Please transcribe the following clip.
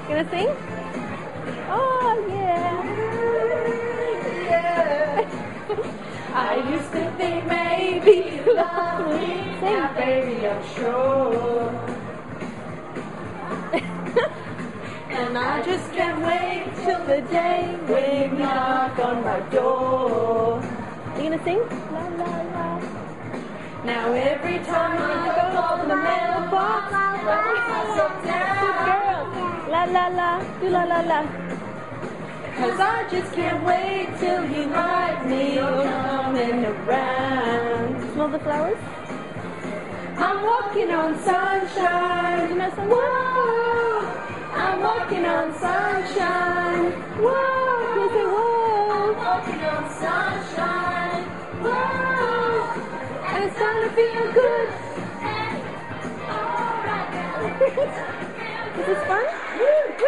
Gonna sing? Oh, yeah. Yeah. I used to think maybe you loved me. Now, baby, I'm sure. And I just can't wait till the day when you knock on my door. Are you gonna sing? La la la. Now every time I go to the mailbox, I put myself down. Good girl. La la la. Do la la la. 'Cause I just can't wait till you write me coming around. Smell the flowers? I'm walking on sunshine. You know some? Whoa, I'm walking on sunshine. Whoa, Can you say whoa? I'm walking on sunshine. Whoa, and it's gonna feel good. Is this fun? Woo, woo.